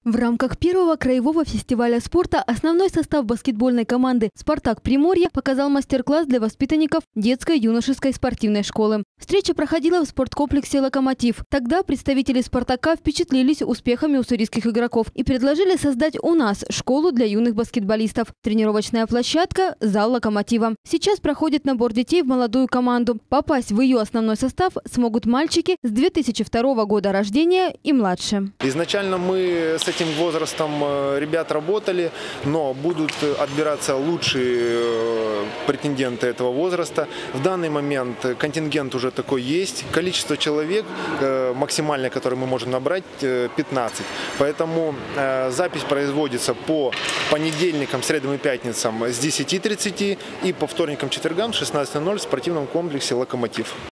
В рамках первого краевого фестиваля спорта основной состав баскетбольной команды «Спартак Приморье» показал мастер-класс для воспитанников детской юношеской спортивной школы. Встреча проходила в спорткомплексе «Локомотив». Тогда представители «Спартака» впечатлились успехами уссурийских игроков и предложили создать у нас школу для юных баскетболистов. Тренировочная площадка – зал «Локомотива». Сейчас проходит набор детей в молодую команду. Попасть в ее основной состав смогут мальчики с 2002 года рождения и младше. Изначально мы с этим возрастом ребят работали, но будут отбираться лучшие претенденты этого возраста. В данный момент контингент уже такой есть. Количество человек максимальное, которое мы можем набрать, 15. Поэтому запись производится по понедельникам, средам и пятницам с 10:30 и по вторникам, четвергам с 16:00 в спортивном комплексе «Локомотив».